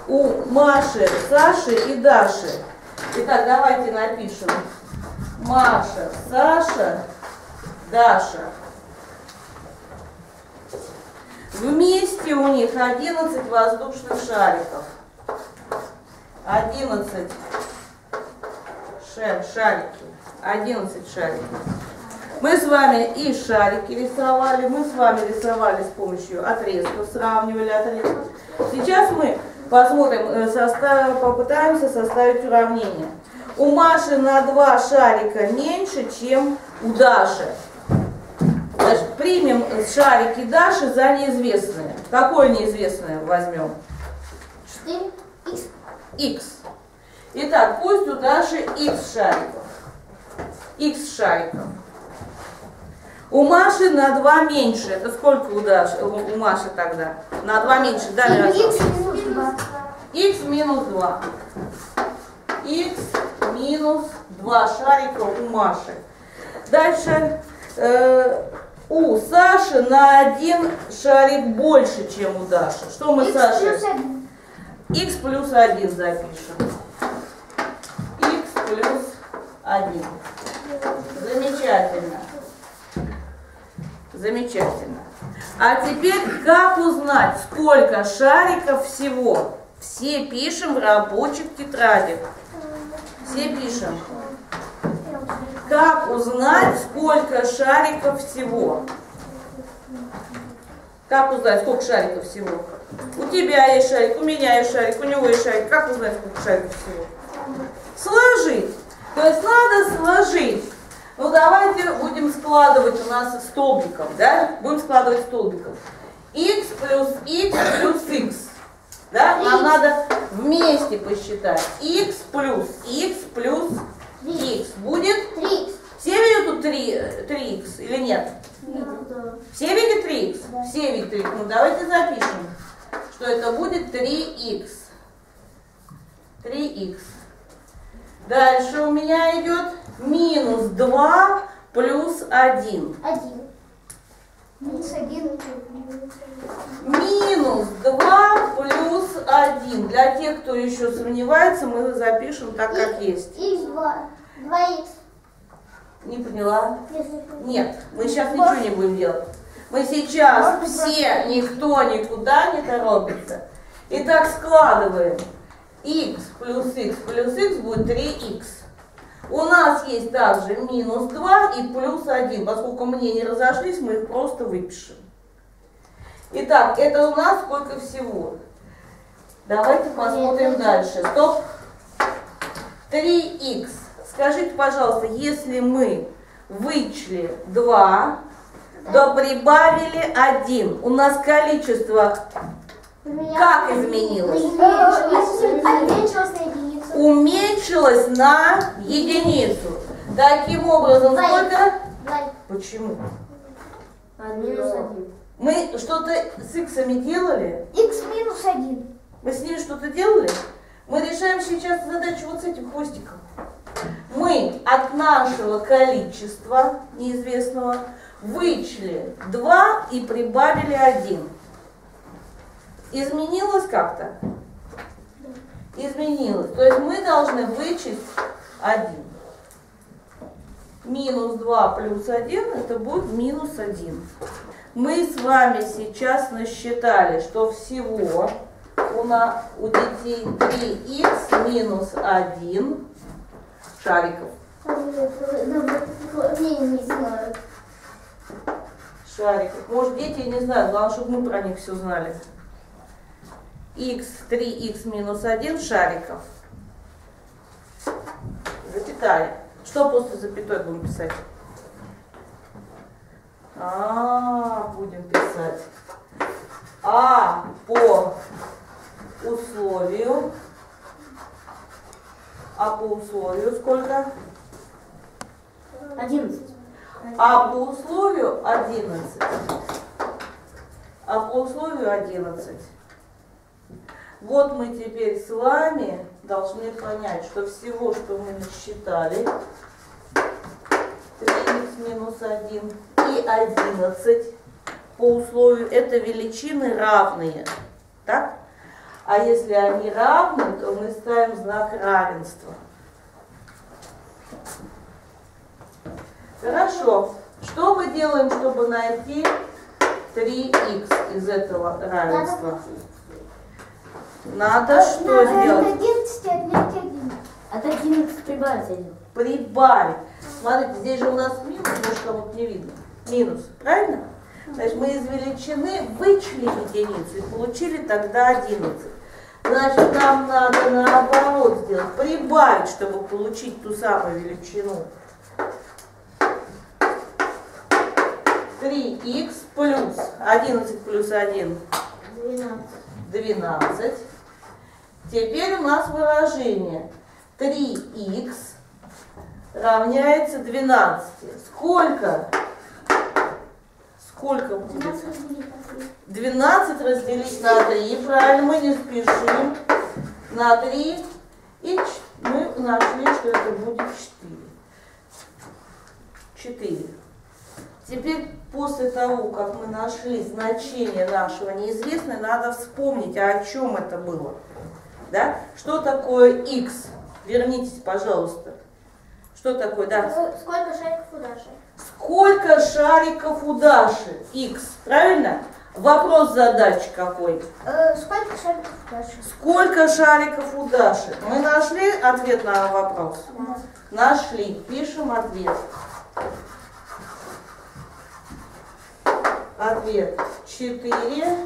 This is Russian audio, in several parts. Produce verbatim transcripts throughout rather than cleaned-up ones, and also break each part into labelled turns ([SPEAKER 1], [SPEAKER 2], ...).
[SPEAKER 1] у Маши, Саши и Даши. Итак, давайте напишем. Маша, Саша, Даша. Вместе у них одиннадцать воздушных шариков. одиннадцать шар, шарики. одиннадцать шариков. Мы с вами и шарики рисовали, мы с вами рисовали с помощью отрезков, сравнивали отрезки. Сейчас мы посмотрим, состав, попытаемся составить уравнение. У Маши на два шарика меньше, чем у Даши. Значит, примем шарики Даши за неизвестные. Какое неизвестное возьмем?
[SPEAKER 2] четыре икс.
[SPEAKER 1] Х. Итак, пусть у Даши х шариков. Х шариков. У Маши на два меньше. Это сколько у Даши, у, у Маши тогда? На два меньше. Да,
[SPEAKER 2] х минус два.
[SPEAKER 1] Х минус два. Х минус два шарика у Маши. Дальше э, у Саши на один шарик больше, чем у Даши. Что мы, Саша? Х плюс один запишем. Х плюс один. Замечательно. Замечательно. А теперь как узнать, сколько шариков всего? Все пишем в рабочих тетрадях. Все пишем. Как узнать, сколько шариков всего? Как узнать, сколько шариков всего? У тебя есть шарик, у меня есть шарик, у него есть шарик. Как узнать, сколько шариков всего? Сложить. То есть надо сложить. Ну давайте будем складывать у нас столбиком, да? Будем складывать столбиком. Х плюс х плюс х. Да? Нам надо вместе посчитать. Х плюс х плюс х будет?
[SPEAKER 2] три икс.
[SPEAKER 1] Все видят тут три х или нет?
[SPEAKER 2] Нет.
[SPEAKER 1] Все видят три х?
[SPEAKER 2] Да.
[SPEAKER 1] Все видят три х. Ну давайте запишем, что это будет три х. три х. Дальше у меня идет минус два плюс один.
[SPEAKER 2] один. Минус один.
[SPEAKER 1] Минус два плюс один. Для тех, кто еще сомневается, мы запишем так, как есть.
[SPEAKER 2] х два. два икс.
[SPEAKER 1] Не поняла?
[SPEAKER 2] Если...
[SPEAKER 1] Нет, мы сейчас ничего не будем делать. Мы сейчас все, никто никуда не торопится. Итак, складываем. Х плюс х плюс х будет три х. У нас есть также минус два и плюс один. Поскольку мне не разошлись, мы их просто выпишем. Итак, это у нас сколько всего? Давайте посмотрим дальше. Стоп. три х. Скажите, пожалуйста, если мы вычли два, то прибавили один, у нас количество как изменилось?
[SPEAKER 2] Уменьшилось на единицу.
[SPEAKER 1] Уменьшилось на единицу. Таким образом,
[SPEAKER 2] Два.
[SPEAKER 1] сколько?
[SPEAKER 2] Два.
[SPEAKER 1] Почему?
[SPEAKER 2] Минус один.
[SPEAKER 1] Мы что-то с иксами делали?
[SPEAKER 2] Х минус один.
[SPEAKER 1] Мы с ними что-то делали? Мы решаем сейчас задачу вот с этим хвостиком. Мы от нашего количества неизвестного вычли два и прибавили один. Изменилось как-то? Изменилось. То есть мы должны вычесть один. Минус два плюс один, это будет минус один. Мы с вами сейчас насчитали, что всего у, нас, у детей три х минус один шариков.
[SPEAKER 2] Я не знаю.
[SPEAKER 1] Шариков. Может, дети не знают, главное, чтобы мы про них все знали. Х, три х минус один шариков. Запятая. Что после запятой будем писать? А, будем писать. А по условию. А по условию сколько?
[SPEAKER 2] одиннадцать.
[SPEAKER 1] А по условию одиннадцать. А по условию одиннадцать. Вот мы теперь с вами должны понять, что всего, что мы насчитали, три х минус один и одиннадцать по условию, это величины равные. Так? А если они равны, то мы ставим знак равенства. Хорошо. Что мы делаем, чтобы найти три икс из этого равенства? Надо что
[SPEAKER 2] Надо
[SPEAKER 1] сделать?
[SPEAKER 2] от одиннадцати отнять один.
[SPEAKER 3] От одиннадцати прибавить один.
[SPEAKER 1] Прибавить. Смотрите, здесь же у нас минус, может, кому-то не видно. Минус, правильно? Значит, мы из величины вычли единицу и получили тогда одиннадцать. Значит, нам надо наоборот сделать, прибавить, чтобы получить ту самую величину. три икс плюс одиннадцать плюс один.
[SPEAKER 2] двенадцать.
[SPEAKER 1] двенадцать. Теперь у нас выражение три икс равняется двенадцати. Сколько? Сколько будет? двенадцать разделить на три. Правильно, мы не спешим. На три. И мы нашли, что это будет четыре. четыре. Теперь, после того, как мы нашли значение нашего неизвестного, надо вспомнить, а о чем это было. Да? Что такое х? Вернитесь, пожалуйста. Что такое, да?
[SPEAKER 2] Сколько шариков у Даши?
[SPEAKER 1] Сколько шариков у Даши? Х, правильно? Вопрос задачи какой?
[SPEAKER 2] Э, сколько шариков у Даши?
[SPEAKER 1] Сколько шариков у Даши? Мы нашли ответ на вопрос?
[SPEAKER 2] Да.
[SPEAKER 1] Нашли. Пишем ответ. Ответ четыре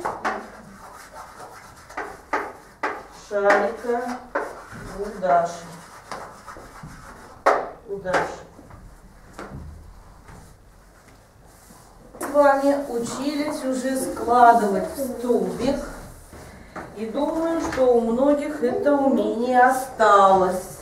[SPEAKER 1] шарика у Даши. У Даши. С вами учились уже складывать столбик. И думаю, что у многих это умение осталось.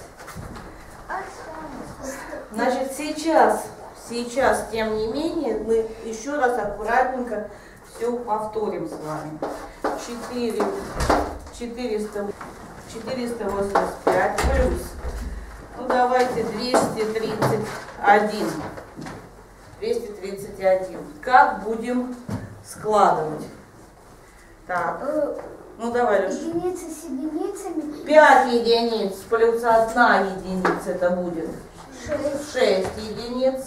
[SPEAKER 1] Значит, сейчас... Сейчас, тем не менее, мы еще раз аккуратненько все повторим с вами. четыре, четыреста, четыреста восемьдесят пять плюс, ну давайте двести тридцать один. двести тридцать один. Как будем складывать? Так, ну давай, Леша.
[SPEAKER 2] Единицы с единицами.
[SPEAKER 1] пять единиц плюс одна единица, это будет
[SPEAKER 2] шесть.
[SPEAKER 1] шесть единиц.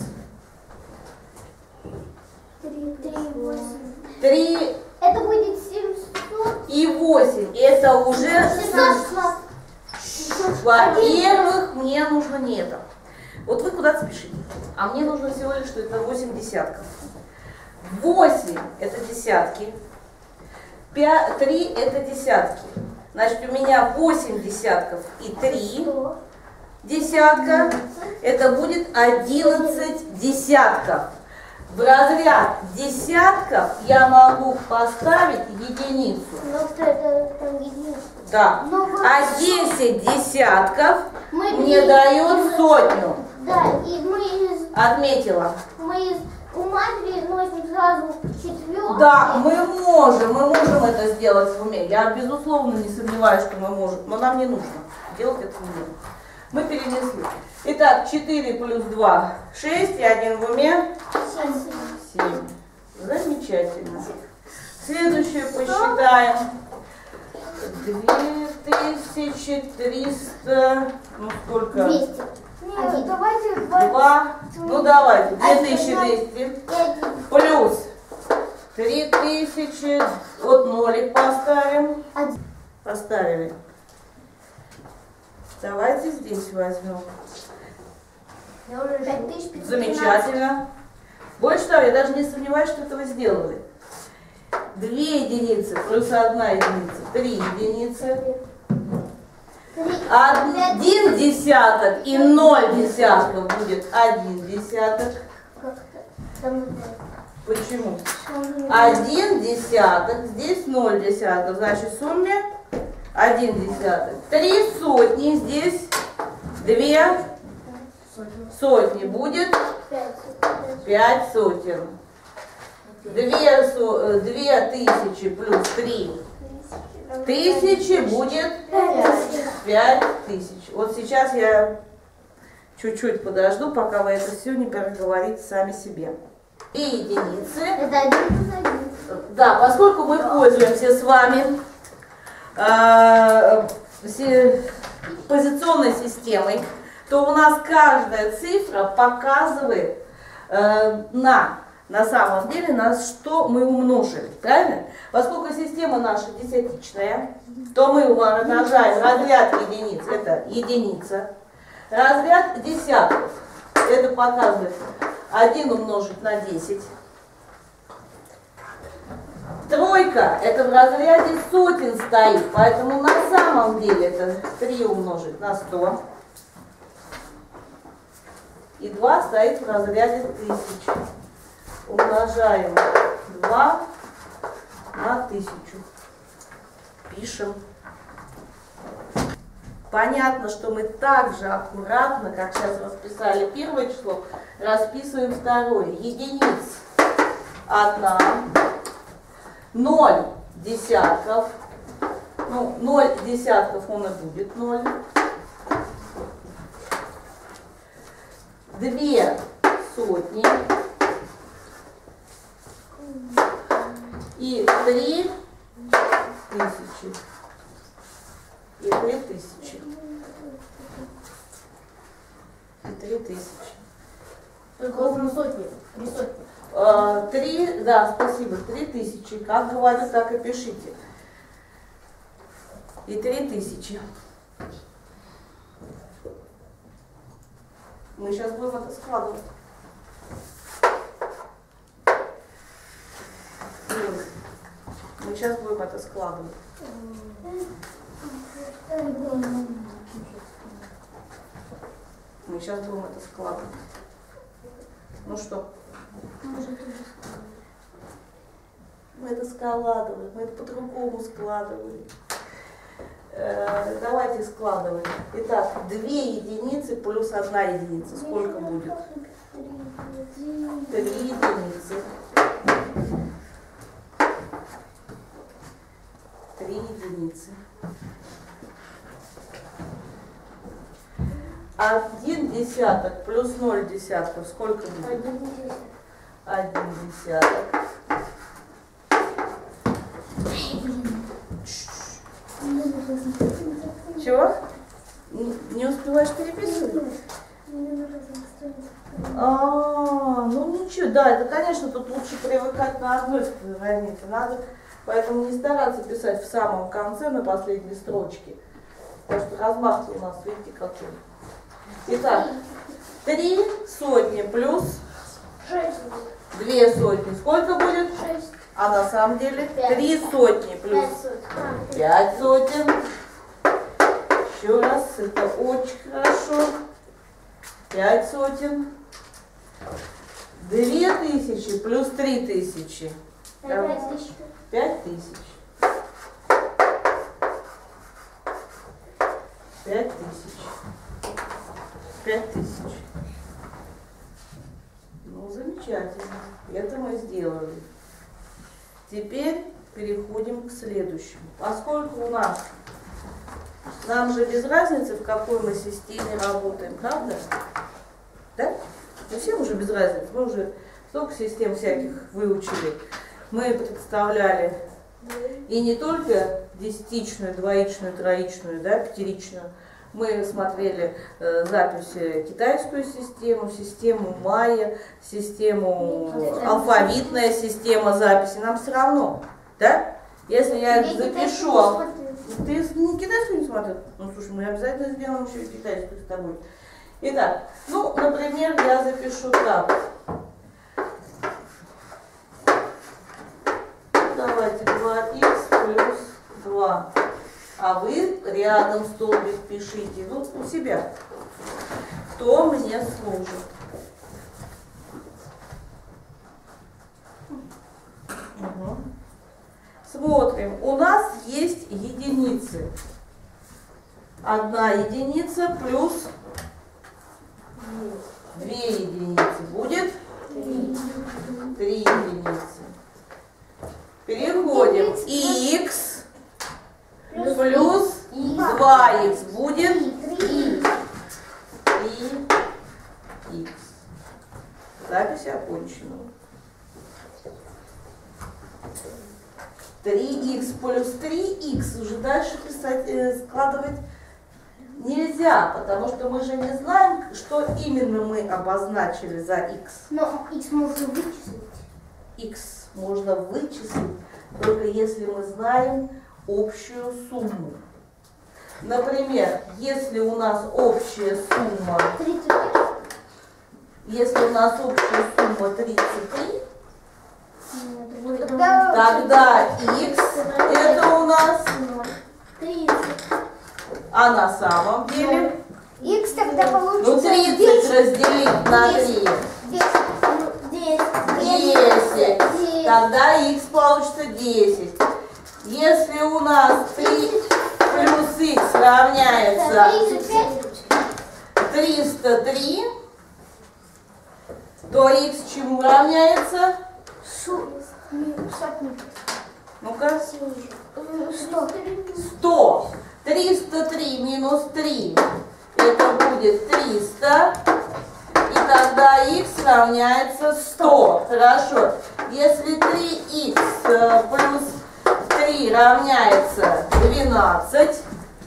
[SPEAKER 2] Три, три, восемь.
[SPEAKER 1] три
[SPEAKER 2] Это будет семьсот.
[SPEAKER 1] и восемь. Это уже...
[SPEAKER 2] шестьсот.
[SPEAKER 1] Во-первых, мне нужно не это. Вот вы куда-то спешите. А мне нужно всего лишь, что это восемь десятков. восемь это десятки. три это десятки. Значит, у меня восемь десятков и три десятка. Это будет одиннадцать десятков. В разряд десятков я могу поставить единицу.
[SPEAKER 2] Ну, это там единица.
[SPEAKER 1] Да.
[SPEAKER 2] Но вы-
[SPEAKER 1] А десять десятков
[SPEAKER 2] Мы
[SPEAKER 1] мне
[SPEAKER 2] из-
[SPEAKER 1] дает
[SPEAKER 2] из-
[SPEAKER 1] сотню.
[SPEAKER 2] Да, и мы из,
[SPEAKER 1] Отметила.
[SPEAKER 2] мы из у матери носим сразу четвертый.
[SPEAKER 1] Да, мы можем, мы можем это сделать в уме. Я, безусловно, не сомневаюсь, что мы можем, но нам не нужно делать это в уме. Мы перенесли. Итак, четыре плюс два, шесть, и один в уме, семь. Замечательно. Следующее посчитаем. две тысячи триста, ну сколько?
[SPEAKER 2] двести. Нет, давайте
[SPEAKER 1] два, ну давайте, две тысячи двести. Плюс три тысячи, вот нолик поставим. Поставили. Давайте здесь возьмем.
[SPEAKER 2] пять тысяч пятьсот.
[SPEAKER 1] Замечательно. Больше того, я даже не сомневаюсь, что это вы сделали. Две единицы плюс одна единица, три единицы. Один десяток и ноль десятков будет один десяток. Почему? Один десяток, здесь ноль десятков, значит в сумме один десяток. Три сотни, здесь две сотни, будет пять сотен. Две, со- две тысячи плюс три тысячи будет пять тысяч. Вот сейчас я чуть-чуть подожду, пока вы это все не проговорите сами себе. И единицы.
[SPEAKER 2] Это один плюс один.
[SPEAKER 1] Да, поскольку мы пользуемся с вами э, позиционной системой, то у нас каждая цифра показывает э, на, на самом деле, на что мы умножили. Правильно? Поскольку система наша десятичная, то мы умножаем разряд единиц, это единица. Разряд десятков, это показывает один умножить на десять. Тройка, это в разряде сотен стоит, поэтому на самом деле это три умножить на сто. И два стоит в разряде тысяч. Умножаем два на тысячу. Пишем. Понятно, что мы так же аккуратно, как сейчас расписали первое число, расписываем второе. Единиц одна. Ноль десятков, ну, ноль десятков он и будет ноль. Две сотни и три тысячи. И три тысячи. И три тысячи.
[SPEAKER 3] Только сотни, три сотни.
[SPEAKER 1] Три, да, спасибо, три тысячи. Как говорю, так и пишите. И три тысячи. Мы сейчас будем это складывать. Мы сейчас будем это складывать. Мы сейчас будем это складывать. Ну что? Мы это складываем, мы это по-другому складываем. Э, давайте складывать. Итак, две единицы плюс одна единица. Сколько будет? Три единицы. Три единицы. Один десяток плюс ноль десятков. Сколько будет? Один десяток. Чего? Не, не успеваешь переписывать? А, ну ничего, да, это, конечно, тут лучше привыкать на одной странице. Надо, поэтому не стараться писать в самом конце, на последней строчке. Потому что размах у нас, видите, какой. Итак, три сотни плюс
[SPEAKER 2] Шесть.
[SPEAKER 1] две сотни. Сколько будет?
[SPEAKER 2] Шесть.
[SPEAKER 1] А на самом деле
[SPEAKER 2] Пять.
[SPEAKER 1] три сотни плюс
[SPEAKER 2] Пять сотен.
[SPEAKER 1] пять сотен. Еще раз, это очень хорошо. Пять сотен. Две тысячи плюс три тысячи.
[SPEAKER 2] Пять тысяч.
[SPEAKER 1] Пять тысяч. Пять тысяч. Пять тысяч. Ну, замечательно. Это мы сделали. Теперь переходим к следующему. Поскольку у нас, нам же без разницы, в какой мы системе работаем, правда? Да? Ну, всем уже без разницы. Мы уже столько систем всяких выучили. Мы представляли и не только десятичную, двоичную, троичную, да, пятеричную. Мы смотрели э, записи китайскую систему, систему майя, систему алфавитная система записи. Нам все равно, да? Если я их запишу, а ты не китайскую не смотрел? Ну слушай, мы обязательно сделаем еще и китайскую с тобой. Итак, ну, например, я запишу так. Давайте два икс плюс два. А вы рядом столбик пишите, ну, у себя. Кто мне служит? Угу. Смотрим. У нас есть единицы. Одна единица плюс две единицы. Будет? Три единицы. Переходим. Х плюс два х будет три х. Запись окончена. три икс плюс три икс уже дальше писать, э, складывать нельзя, потому что мы же не знаем, что именно мы обозначили за х.
[SPEAKER 2] Но х можно вычислить.
[SPEAKER 1] Х можно вычислить, только если мы знаем общую сумму. Например, если у нас общая сумма,
[SPEAKER 2] тридцать три.
[SPEAKER 1] если у нас общая сумма тридцать три,
[SPEAKER 2] Тогда,
[SPEAKER 1] тогда х это у нас,
[SPEAKER 2] тридцать.
[SPEAKER 1] а на самом деле,
[SPEAKER 2] Х тогда получится
[SPEAKER 1] ну тридцать разделить на три, десять, тогда х получится десять. Если у нас три плюс х равняется триста три, то х чему равняется? Ну-ка. сто. триста три минус три. Это будет триста. И тогда х равняется сто. Хорошо. Если три х плюс три равняется двенадцать.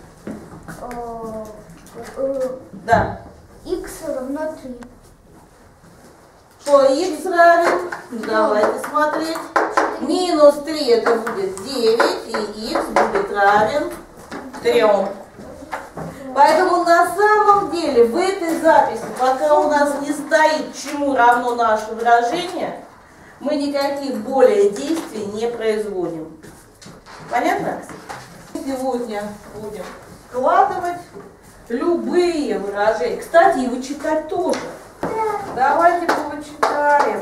[SPEAKER 1] Да.
[SPEAKER 2] Х равно три.
[SPEAKER 1] Что х равен? Давайте смотреть. Минус три это будет девять, и х будет равен трем. Поэтому на самом деле в этой записи, пока у нас не стоит, чему равно наше выражение, мы никаких более действий не производим. Понятно? Сегодня будем складывать любые выражения. Кстати, и вычитать тоже. Давайте повычитаем.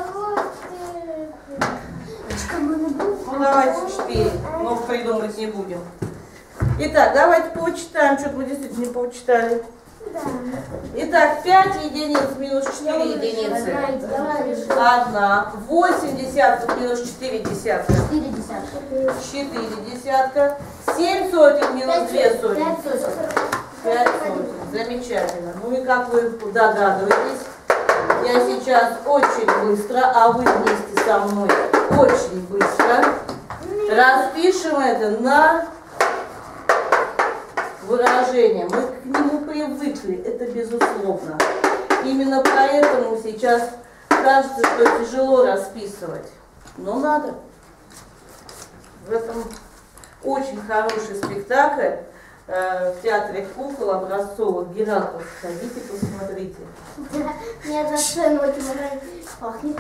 [SPEAKER 1] Ну давайте четыре, но придумать не будем. Итак, давайте повычитаем, что-то мы действительно не повычитали. Итак, пять единиц минус четыре единицы. Одна. восемь десятков минус четыре десятка. четыре десятка. семь сотен минус две сотни. пять сотен. Замечательно. Ну и как вы догадываетесь, я сейчас очень быстро, а вы вместе со мной очень быстро распишем это на выражение. Мы к нему привыкли, это безусловно. Именно поэтому сейчас кажется, что тяжело расписывать. Но надо. В этом очень хороший спектакль э, в театре кукол образцовых Гераклов. Сходите, посмотрите.
[SPEAKER 2] Мне за сцену очень пахнет.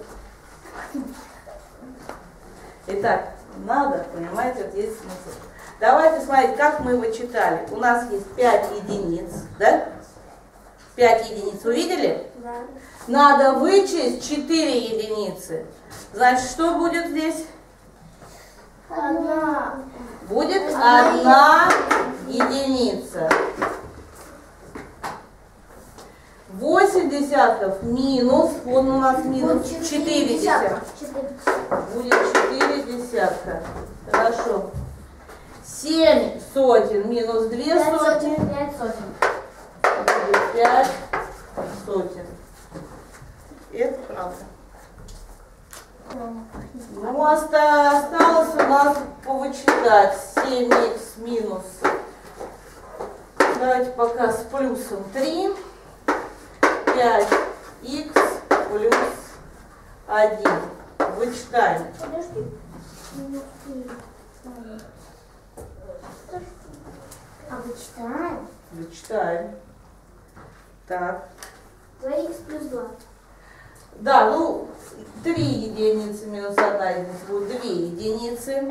[SPEAKER 1] Итак, надо, понимаете, вот есть смысл. Давайте смотреть, как мы его читали. У нас есть пять единиц, да? пять единиц, увидели?
[SPEAKER 2] Да.
[SPEAKER 1] Надо вычесть четыре единицы. Значит, что будет здесь?
[SPEAKER 2] Одна.
[SPEAKER 1] Будет одна единица. восемь десятков минус, вон у нас минус четыре десятка. Будет четыре десятка. Хорошо. семь сотен минус две сотни.
[SPEAKER 2] пять сотен.
[SPEAKER 1] Будет пять сотен. Это правда. Ну, осталось у нас повычитать семь икс минус. Давайте пока с плюсом три. пять икс плюс один. Вычитаем.
[SPEAKER 2] Подожди. А вычитаем?
[SPEAKER 1] Вычитаем. Так.
[SPEAKER 2] два икс плюс два.
[SPEAKER 1] Да, ну, три единицы минус одна единица будет две единицы.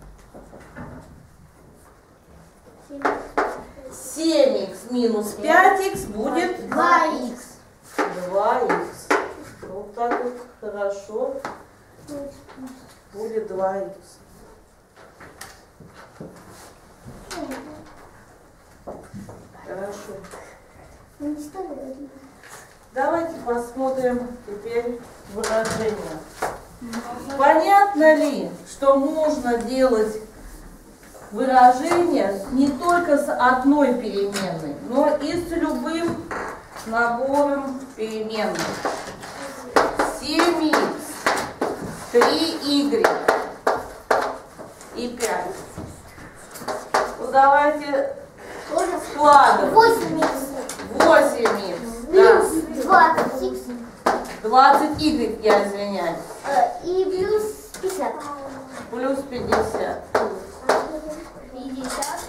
[SPEAKER 1] семь икс минус пять икс будет
[SPEAKER 2] два икс.
[SPEAKER 1] два икс. Вот так вот, хорошо. Будет два икс. Хорошо. Давайте посмотрим теперь выражение. Понятно ли, что можно делать выражение не только с одной переменной, но и с любым набором переменных? семь икс, три игрек и пять. Ну давайте складываем.
[SPEAKER 2] восемь икс.
[SPEAKER 1] восемь икс. Да.
[SPEAKER 2] Плюс двадцать икс.
[SPEAKER 1] двадцать y, я извиняюсь.
[SPEAKER 2] И плюс пятьдесят.
[SPEAKER 1] Плюс пятьдесят.
[SPEAKER 2] пятьдесят.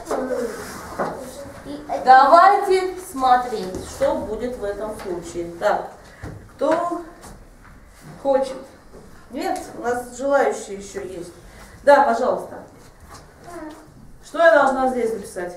[SPEAKER 2] И это-
[SPEAKER 1] Давайте смотреть, что будет в этом случае. Так, кто хочет? Нет, у нас желающие еще есть. Да, пожалуйста. Что я должна здесь написать?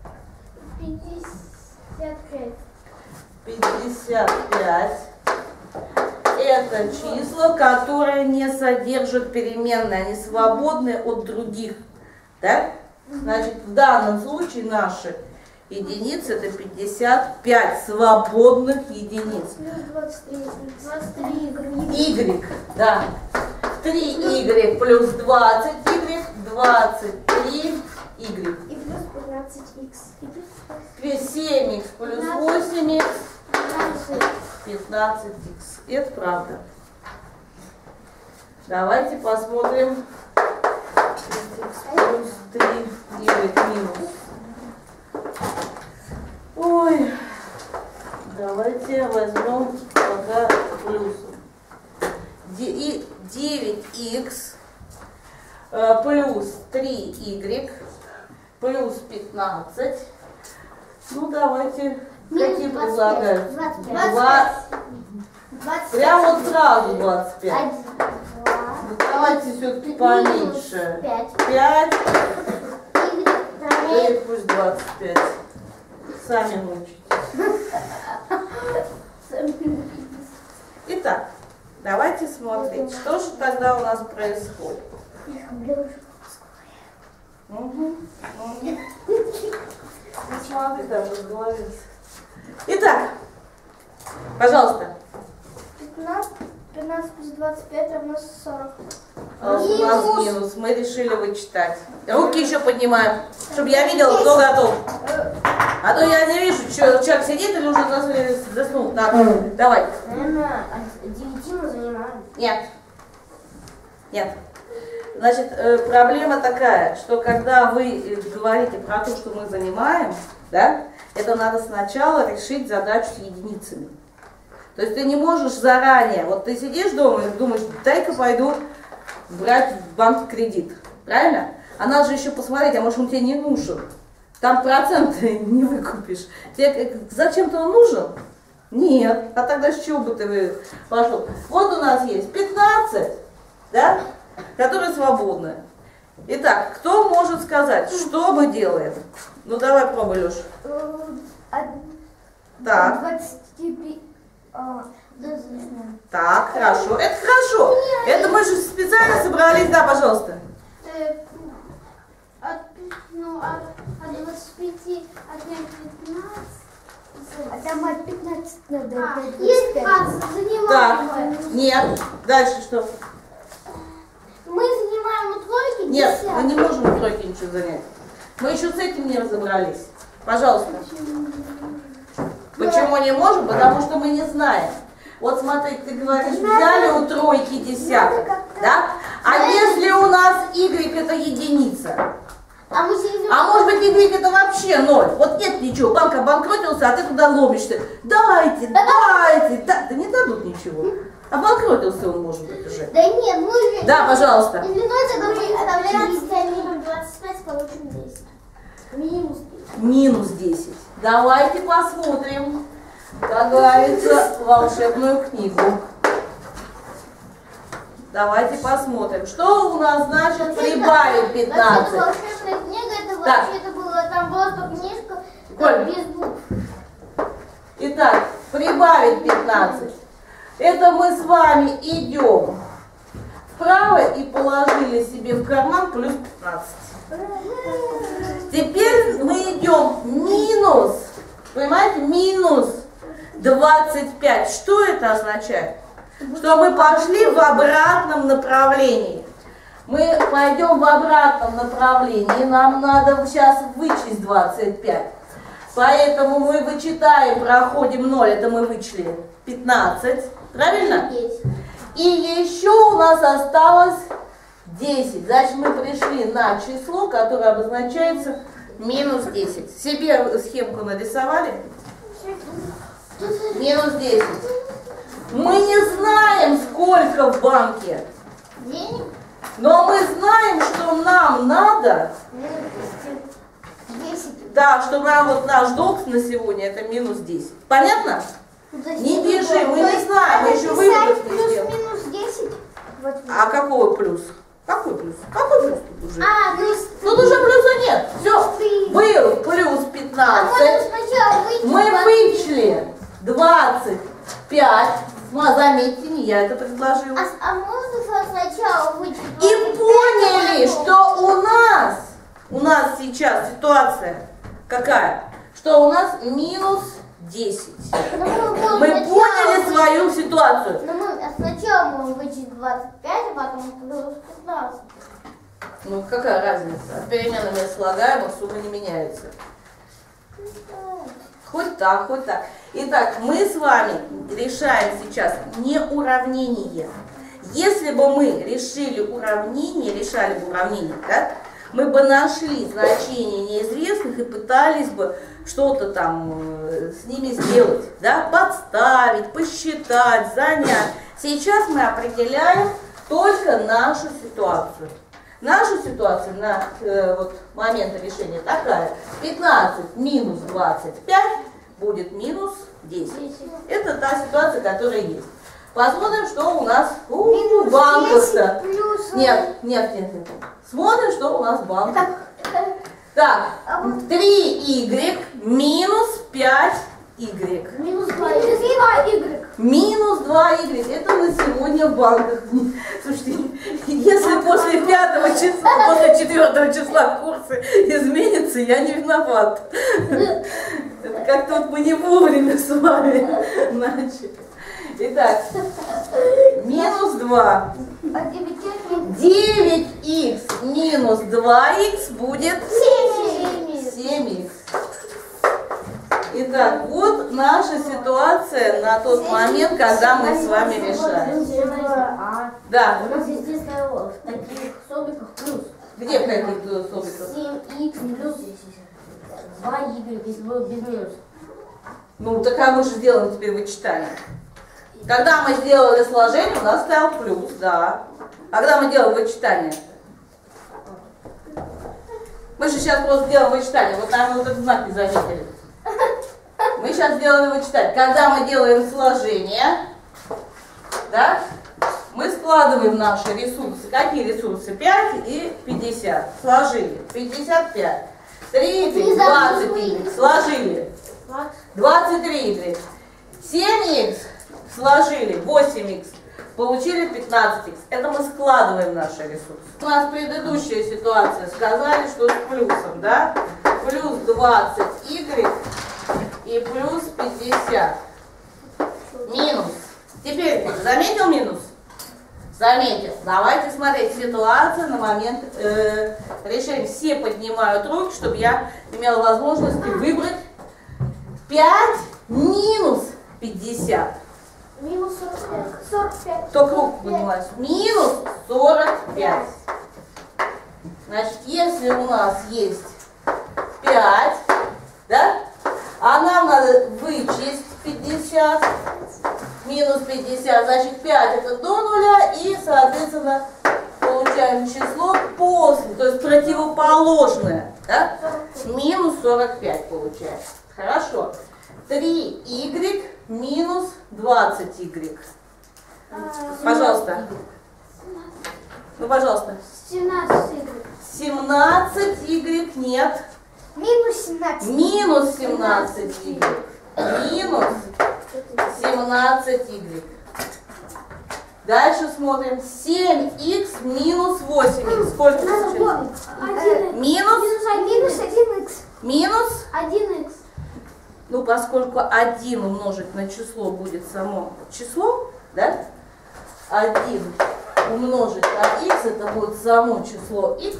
[SPEAKER 2] пятьдесят пять.
[SPEAKER 1] пятьдесят пять. Это числа, которые не содержат переменные, они свободны от других. Так? Значит, в данном случае наши единицы это пятьдесят пять свободных единиц.
[SPEAKER 2] Плюс двадцать три. двадцать три.
[SPEAKER 1] Y, да. три y плюс двадцать y, двадцать три y.
[SPEAKER 2] И плюс пятнадцать икс.
[SPEAKER 1] семь икс плюс восемь икс,
[SPEAKER 2] пятнадцать.
[SPEAKER 1] пятнадцать икс. Это правда. Давайте посмотрим. Х плюс три y минус. Ой. Давайте возьмем пока плюсом. И девять икс плюс три y плюс пятнадцать. Ну давайте, какие предлагают?
[SPEAKER 2] двадцать пять.
[SPEAKER 1] Два.
[SPEAKER 2] двадцать
[SPEAKER 1] Прям вот сразу двадцать пять.
[SPEAKER 2] один.
[SPEAKER 1] Ну, давайте все-таки поменьше.
[SPEAKER 2] пять.
[SPEAKER 1] пять.
[SPEAKER 2] Y
[SPEAKER 1] И пусть двадцать пять. Сами мучитесь. Итак, давайте смотреть, что же тогда у нас происходит. Угу. Угу. Смотри, там разговорился. Итак, пожалуйста.
[SPEAKER 2] пятнадцать плюс двадцать пять равно сорок.
[SPEAKER 1] А у нас минус. Мы решили вычитать. Руки еще поднимаем, чтобы я видела, кто готов. А то я не вижу, что человек сидит или уже зас- заснул. Так, давай.
[SPEAKER 2] Наверное, от девяти мы занимаем.
[SPEAKER 1] Нет. Нет. Значит, э, проблема такая, что когда вы э, говорите про то, что мы занимаем, да, это надо сначала решить задачу с единицами. То есть ты не можешь заранее, вот ты сидишь дома и думаешь, дай-ка пойду брать в банк кредит, правильно? А надо же еще посмотреть, а может он тебе не нужен, там проценты не выкупишь. Тебе зачем-то он нужен? Нет, а тогда с чего бы ты пошел? Вот у нас есть пятнадцать, да, которые свободны. Итак, кто может сказать, что мы делаем? Ну давай пробуй, Леш. Так. Так, хорошо. Это хорошо. Это мы же специально собрались. Да, пожалуйста.
[SPEAKER 2] От, ну, от, от двадцати пяти отнять пятнадцать. А там от пятнадцати надо. А, есть занимаем.
[SPEAKER 1] Так, нет. Дальше что?
[SPEAKER 2] Мы занимаем у тройки
[SPEAKER 1] Нет,
[SPEAKER 2] десятки.
[SPEAKER 1] мы не можем у тройки ничего занять. Мы еще с этим не разобрались. Пожалуйста. Почему не можем? Потому что мы не знаем. Вот смотри, ты говоришь, взяли у тройки десяток, да? А если у нас y это единица?
[SPEAKER 2] А, мы сидим...
[SPEAKER 1] А может быть y это вообще ноль? Вот нет ничего, банк обанкротился, а ты туда ломишься. Дайте, дайте, да, да не дадут ничего. Обанкротился он, может быть, уже.
[SPEAKER 2] Да нет, мы же...
[SPEAKER 1] Да, пожалуйста.
[SPEAKER 2] Если ноль, тогда мы оставляем минус двадцать пять, получим десять. Минус десять.
[SPEAKER 1] Минус десять. Давайте посмотрим, как говорится, волшебную книгу. Давайте посмотрим, что у нас значит прибавить пятнадцать.
[SPEAKER 2] Это волшебная книга, это
[SPEAKER 1] Так.
[SPEAKER 2] вообще это было, там просто книжка
[SPEAKER 1] Коль.
[SPEAKER 2] без букв.
[SPEAKER 1] Итак, прибавить пятнадцать. Это мы с вами идем вправо и положили себе в карман плюс пятнадцать. Теперь мы идем минус, понимаете, минус двадцать пять. Что это означает? Что мы пошли в обратном направлении. Мы пойдем в обратном направлении, нам надо сейчас вычесть двадцать пять. Поэтому мы вычитаем, проходим ноль, это мы вычли пятнадцать, правильно?
[SPEAKER 2] Есть.
[SPEAKER 1] И еще у нас осталось десять. Значит, мы пришли на число, которое обозначается минус десять. Себе схемку нарисовали? Минус десять. Мы не знаем, сколько в банке.
[SPEAKER 2] Денег?
[SPEAKER 1] Но мы знаем, что нам надо,
[SPEAKER 2] десять.
[SPEAKER 1] да, что нам вот наш долг на сегодня это минус десять. Понятно? Не пиши, мы не знаем, мы еще выводов не сделали.
[SPEAKER 2] Плюс-минус десять. Вот.
[SPEAKER 1] А какой плюс? Какой плюс? Какой плюс тут уже?
[SPEAKER 2] А, плюс
[SPEAKER 1] Тут уже плюса нет. Все,
[SPEAKER 2] ты.
[SPEAKER 1] был плюс
[SPEAKER 2] А можно
[SPEAKER 1] пятнадцать.
[SPEAKER 2] сначала выйти?
[SPEAKER 1] Мы вычли двадцать пять. Ну, а заметьте, не я это предложила.
[SPEAKER 2] А, а можно сначала выйти?
[SPEAKER 1] И поняли, что у нас, у нас сейчас ситуация какая? Что у нас минус десять. Мы поняли свою ситуацию.
[SPEAKER 2] Но мы а сначала мы вычесть двадцать пять, а потом плюс пятнадцать.
[SPEAKER 1] Ну, какая разница? От переменными слагаемых сумма не меняется. Хоть так, хоть так. Итак, мы с вами решаем сейчас не уравнение. Если бы мы решили уравнение, решали бы уравнение, да, мы бы нашли значения неизвестных и пытались бы что-то там э, с ними сделать, да, подставить, посчитать, занять. Сейчас мы определяем только нашу ситуацию. Наша ситуация на э, вот, момент решения такая. пятнадцать минус двадцать пять будет минус десять. Это та ситуация, которая есть. Посмотрим, что у нас у банков-то. Нет, нет, нет, нет. Смотрим, что у нас в банках. Так, три игрек минус пять игрек.
[SPEAKER 2] Минус два игрек.
[SPEAKER 1] Минус два игрек. Это на сегодня в банках. Слушайте, если после пятого числа, после четвертого числа курсы изменятся, я не виноват. Это как-то вот мы не вовремя с вами начали. Итак, минус два. девять икс минус два икс будет семь икс. Итак, вот наша ситуация на тот момент, когда мы с вами решаем.
[SPEAKER 3] А
[SPEAKER 1] Да.
[SPEAKER 3] у нас, естественно, в таких собиках плюс.
[SPEAKER 1] Где в каких собиках?
[SPEAKER 3] семь икс плюс два y, если бы без минуса.
[SPEAKER 1] Ну, так а мы же сделаем теперь вычитание. Когда мы сделали сложение, у нас стоял плюс, да. А когда мы делаем вычитание? Мы же сейчас просто делаем вычитание. Вот, наверное, вот этот знак не заметили. Мы сейчас делаем вычитание. Когда мы делаем сложение, да, мы складываем наши ресурсы. Какие ресурсы? пять и пятьдесят. Сложили. пятьдесят пять. тридцать, двадцать икс. Сложили. двадцать три икс. семь икс. Сложили. восемь икс. Получили пятнадцать икс. Это мы складываем наши ресурсы. У нас предыдущая ситуация. Сказали, что с плюсом, да? Плюс двадцать игрек и плюс пятьдесят. Минус. Теперь ты заметил минус? Заметил. Давайте смотреть ситуацию на момент э, решения. Все поднимают руки, чтобы я имела возможность выбрать пять минус пятьдесят.
[SPEAKER 2] Минус сорок пять.
[SPEAKER 1] Кто руку поднимает? Минус сорок пять. Значит, если у нас есть пять, да, а нам надо вычесть пятьдесят, минус пятьдесят, значит пять это до нуля, и, соответственно, получаем число после, то есть противоположное, да, минус сорок пять получается. Хорошо. три игрек минус двадцать игрек. Пожалуйста. Ну, пожалуйста.
[SPEAKER 2] семнадцать игрек.
[SPEAKER 1] семнадцать игрек нет.
[SPEAKER 2] Минус семнадцать.
[SPEAKER 1] Минус семнадцать игрек. Минус семнадцать игрек. Дальше смотрим. семь икс минус восемь икс. Сколько получается? Минус?
[SPEAKER 2] Минус один икс.
[SPEAKER 1] Минус?
[SPEAKER 2] один икс.
[SPEAKER 1] Ну, поскольку один умножить на число будет само число, да? один умножить на х, это будет само число х.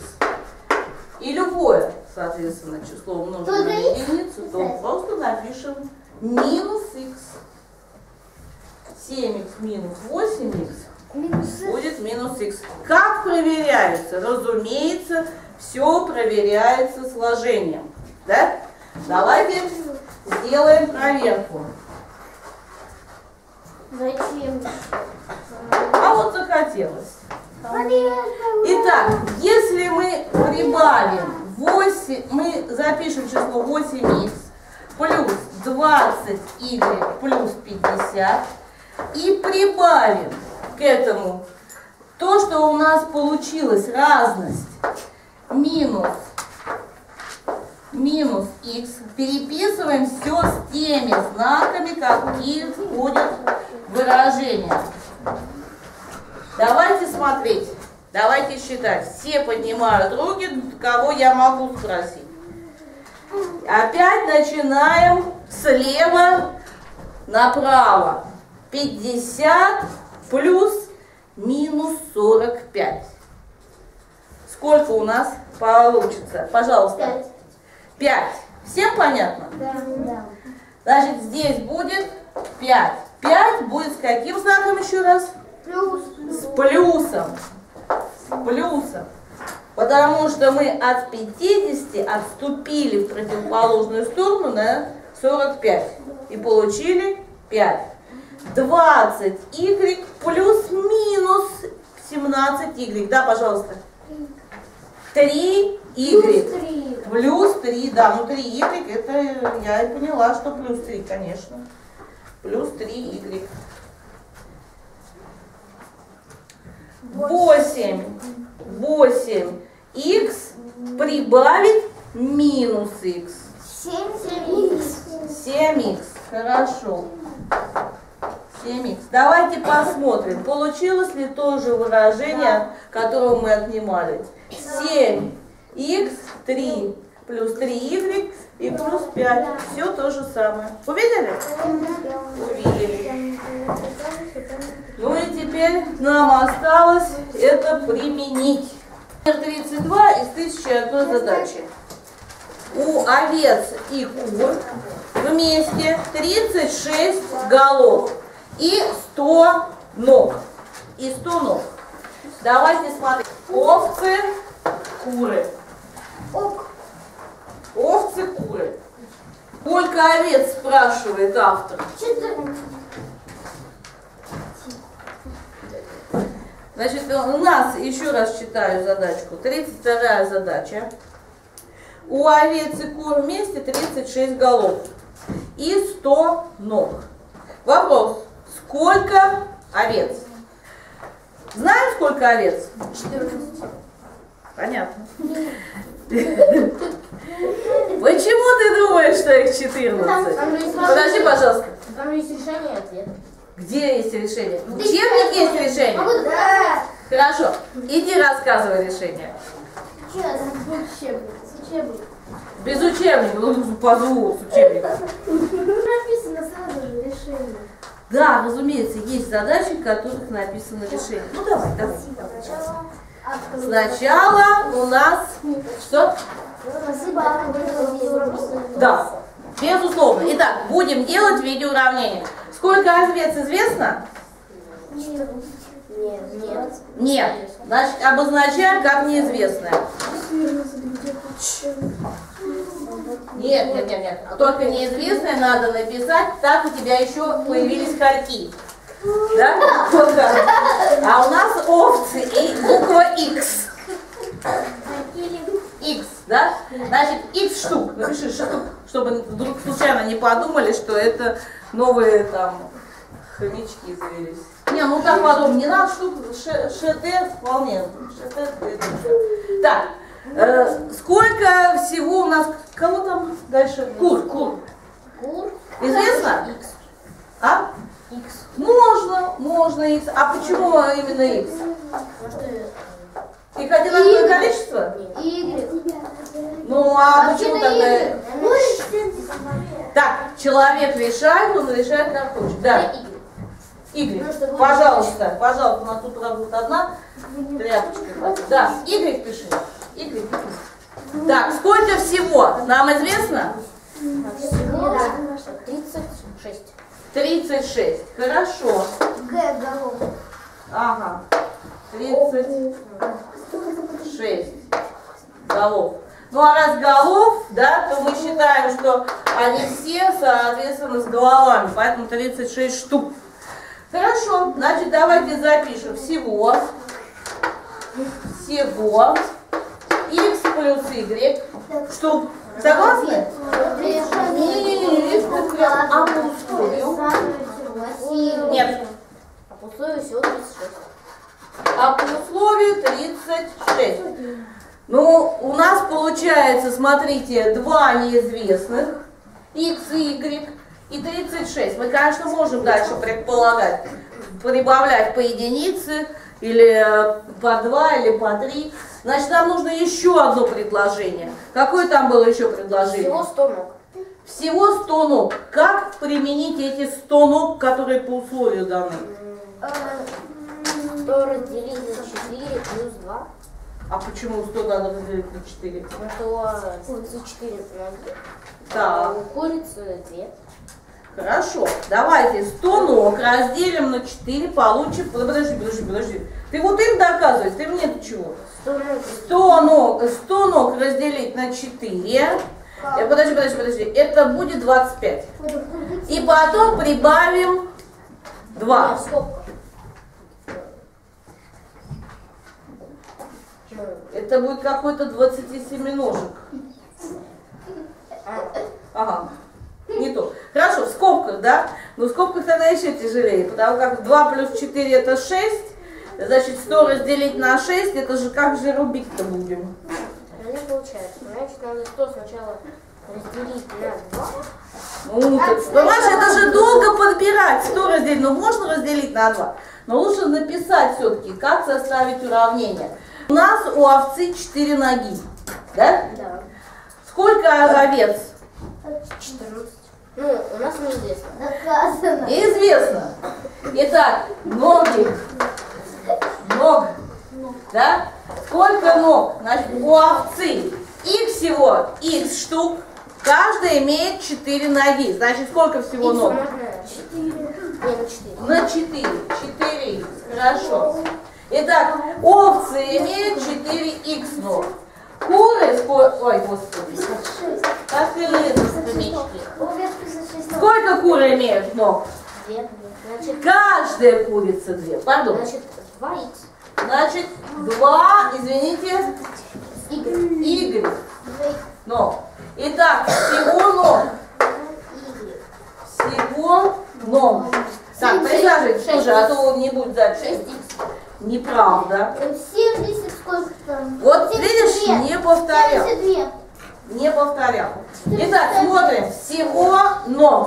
[SPEAKER 1] И любое, соответственно, число умножить на единицу, то просто напишем минус х. семь икс минус восемь икс Будет минус х. Как проверяется? Разумеется, все проверяется сложением. Да? Давайте сделаем проверку.
[SPEAKER 2] Зачем?
[SPEAKER 1] А вот захотелось. Итак, если мы прибавим восемь, мы запишем число восемь х плюс двадцать y плюс пятьдесят и прибавим к этому то, что у нас получилась разность минус, минус х, переписываем все с теми знаками, какие входят в выражение. Давайте смотреть, давайте считать. Все поднимают руки, кого я могу спросить. Опять начинаем слева направо. пятьдесят плюс минус сорок пять. Сколько у нас получится? Пожалуйста. пять. Всем понятно?
[SPEAKER 2] Да. Да.
[SPEAKER 1] Значит, здесь будет пять. пять будет с каким знаком еще раз?
[SPEAKER 2] Плюс.
[SPEAKER 1] С плюсом. С плюсом. Потому что мы от пятидесяти отступили в противоположную сторону на сорок пять. И получили пять. двадцать y плюс-минус семнадцать y. Да, пожалуйста. три y. Плюс три. Да, ну три y, это я и поняла, что плюс три, конечно. Плюс три y. восемь. восемь х прибавить минус х. семь х. Хорошо. семь х. Давайте посмотрим, получилось ли то же выражение, которое мы отнимали. семь х, три плюс три y и плюс пять. Все то же самое. Увидели? Увидели. Ну и теперь нам осталось это применить. тридцать два из тысячи одной задачи. У овец и кур вместе тридцать шесть голов и сто ног. И сто ног. Давайте смотреть. Овцы, куры. Овцы, куры. Сколько овец, спрашивает автор? Значит, у нас, еще раз читаю задачку, тридцать вторая задача. У овец и кур вместе тридцать шесть голов и сто ног. Вопрос, сколько овец? Знаем, сколько овец?
[SPEAKER 2] четырнадцать.
[SPEAKER 1] Понятно. Почему ты думаешь, что их четырнадцать? Подожди, пожалуйста.
[SPEAKER 3] Там есть решение и ответ.
[SPEAKER 1] Где есть решение? В учебнике есть решение?
[SPEAKER 2] Да.
[SPEAKER 1] Хорошо. Иди рассказывай решение.
[SPEAKER 2] Учебник.
[SPEAKER 1] Без учебника. Ну, позову с учебника.
[SPEAKER 2] Написано сразу же решение.
[SPEAKER 1] Да, разумеется, есть задачи, в которых написано решение. Ну давай, давай. Сначала у нас что? Да, безусловно. Итак, будем делать видеоуравнение. Сколько овец известно?
[SPEAKER 2] Нет. Нет.
[SPEAKER 1] Нет. Значит, обозначаем как неизвестное. Нет, нет, нет, нет. Только неизвестное надо написать, так у тебя еще появились хорьки. Да? Вот так. А у нас овцы и буква X. X, да? Значит, X штук. Напиши штук, чтобы вдруг случайно не подумали, что это новые там хомячки завелись. Не, ну так потом не надо штук, ШТ вполне. Так, э, сколько всего у нас, кого там дальше? Кур, кур.
[SPEAKER 2] Кур.
[SPEAKER 1] Известно?
[SPEAKER 3] X.
[SPEAKER 1] А?
[SPEAKER 3] X.
[SPEAKER 1] Можно, можно X. А почему именно X? Их одинаковое количество?
[SPEAKER 2] Y.
[SPEAKER 1] Ну а почему тогда? Так, человек решает, он решает как хочет. Да. Y. Пожалуйста, пожалуйста, у нас тут правда одна тряпочка. Да, Y пиши. Y. Так, сколько всего? Нам известно?
[SPEAKER 3] тридцать шесть.
[SPEAKER 1] тридцать шесть. Хорошо.
[SPEAKER 2] Г голов.
[SPEAKER 1] Ага. тридцать шесть голов. Ну а раз голов, да, то мы считаем, что они все, соответственно, с головами, поэтому тридцать шесть штук. Хорошо, значит, давайте запишем всего, всего x плюс y штук. Согласны? Не-не-не, а по условию? Нет.
[SPEAKER 3] А по условию всего тридцать шесть.
[SPEAKER 1] А по условию тридцать шесть. Ну, у нас получается, смотрите, два неизвестных, x и y, и тридцать шесть. Мы, конечно, можем дальше предполагать, прибавлять по единице, или по два, или по три. Значит, нам нужно еще одно предложение. Какое там было еще предложение?
[SPEAKER 3] Всего сто ног.
[SPEAKER 1] Всего сто ног. Как применить эти сто ног, которые по условию даны?
[SPEAKER 3] сто разделить на четыре плюс два.
[SPEAKER 1] А почему сто надо разделить на четыре?
[SPEAKER 3] Ну, то курицы четыре ноги.
[SPEAKER 1] Так.
[SPEAKER 3] А у курицы две.
[SPEAKER 1] Хорошо. Давайте сто ног разделим на четыре, получим... Подожди, подожди, подожди. Ты вот им доказываешь, ты мне чего? сто ног, сто ног разделить на четыре. Э, Подожди, подожди, подожди. Это будет двадцать пять. И потом прибавим два. Это будет какой-то двадцатисеминожек. Ага. Не то. Хорошо, в скобках, да? Но в скобках тогда еще тяжелее, потому как два плюс четыре это шесть. Значит, сто разделить на шесть, это же как же рубить-то будем?
[SPEAKER 3] Не получается. Значит, надо сто сначала разделить на два.
[SPEAKER 1] Ну, так, понимаешь, это же долго подбирать. сто разделить, ну можно разделить на два. Но лучше написать все-таки, как составить уравнение. У нас у овцы четыре ноги, да?
[SPEAKER 3] Да.
[SPEAKER 1] Сколько овец?
[SPEAKER 3] четырнадцать. Ну, у нас неизвестно.
[SPEAKER 2] Доказано.
[SPEAKER 1] Неизвестно. Итак, ноги. Ног. Да? Сколько ног? Значит, у овцы их всего x штук. Каждая имеет четыре ноги. Значит, сколько всего ног? На четыре. четыре икс. Хорошо. Итак, овцы имеют четыре икс ног. Куры, сколько... Ой, господи. Как ты лезешь, сколько куры имеют ног?
[SPEAKER 3] Две. Значит,
[SPEAKER 1] Каждая курица две. Пардон.
[SPEAKER 3] значит, два икс.
[SPEAKER 1] Значит, два, извините, y. Ног. Итак, всего ног. Всего ног. Так, присаживайтесь тоже, а то не будет дальше.
[SPEAKER 3] шесть икс.
[SPEAKER 1] Неправда.
[SPEAKER 2] семьдесят сколько там?
[SPEAKER 1] Вот видишь, не повторял.
[SPEAKER 2] семьдесят два.
[SPEAKER 1] Не повторял. Итак, смотрим. Всего ног.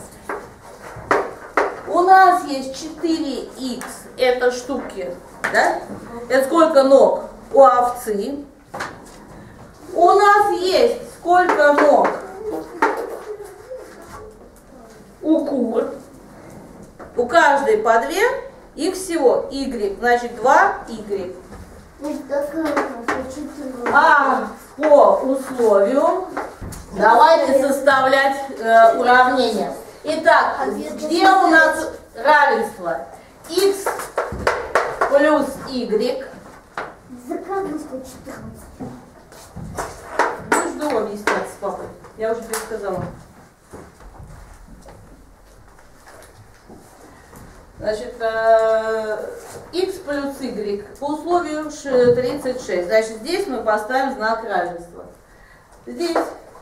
[SPEAKER 1] У нас есть четыре икс, это штуки, да? Это сколько ног у овцы. У нас есть сколько ног у кур. У каждой по две, их всего y, значит два y. А по условию давайте составлять э, уравнение. Итак, где у нас равенство? X плюс y. Будешь дома объяснять с папой? Я уже тебе сказала. Значит, э, x плюс y по условию тридцать шесть. Значит, здесь мы поставим знак равенства. Здесь